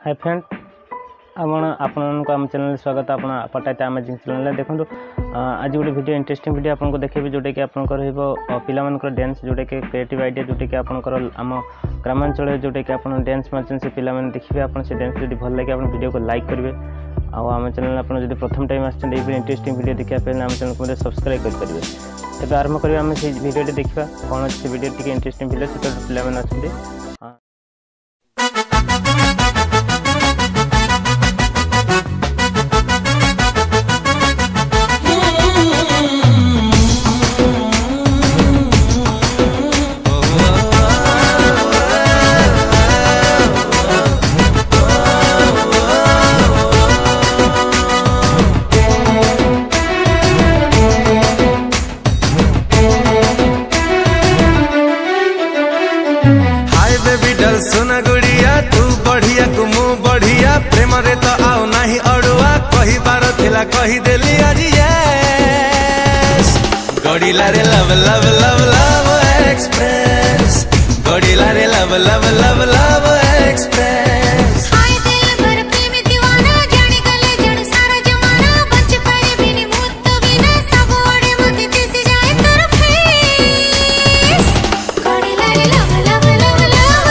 Hi friend आपन आम channel स्वागत आपटा अमेजिंग चैनल देखो आज गोटे वीडियो इंटरेस्टिंग वीडियो आपको देखेबी जोटा कि आपंकर पिला डांस जोटा कि क्रिएटिव आइडिया जोटा कि आपंकर आम ग्रामांचल जोटा कि आप डांस मार्चन से पिला देखिए आप डांस जब भल लगे आप वीडियो को लाइक करेंगे आम चैनल आप प्रथम टाइम आसान इंटरेस्टिंग वीडियो देखा आम चैनल को सब्सक्राइब करेंगे। तेज आरंभ करवा आम से वीडियो देखा कौन अच्छे वीडियो टी इंटरेस्टिंग वीडियो से पिला अच्छा सुना गुड़िया तू बढ़िया को मु बढ़िया प्रेम रे तो आओ नहीं अड़ुआ कही बार थिला कही देली आज यस गडिलारे love love love love express गडिलारे love love love love express हाय दिल भर प्रेम दीवाना जाने गले जड़ सारा जमाना बच पाए बिनी मुत बिना सब ओड़े मोती दिस जाए तेरा फेस गडिलारे लव लव लव लव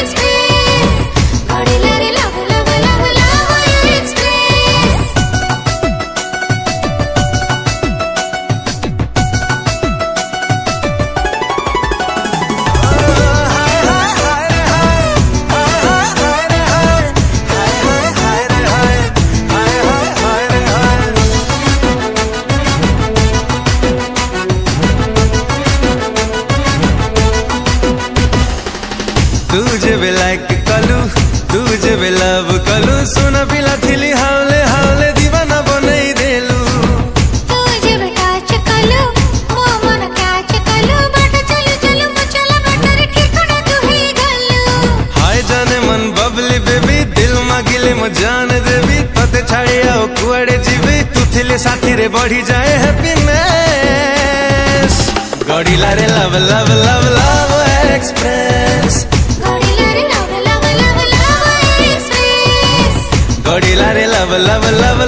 तुझे भी लाइक कलू तुझे भी लव कलू सुना पिला थिली हावले हावले दीवाना बनई देलू तुझे भी टच कलू मो मन कैच कलू बाट चलू चलू मचला बटर ठिकाना तू ही गलू हाय जाने मन बबली बेबी दिल मागिले मो जान देवी तते छाड़ी आओ कुआड़े जीवी तू थिले साथी रे बढ़ी जाए हैप्पीनेस गडिलारे love love love love express गडिलारे love love love love express गडिलारे लव लव लव